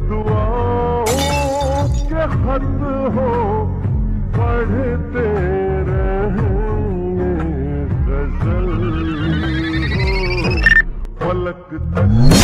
दुआओं के खत हो पढ़ते रहेंगे, गजल हो पलक तक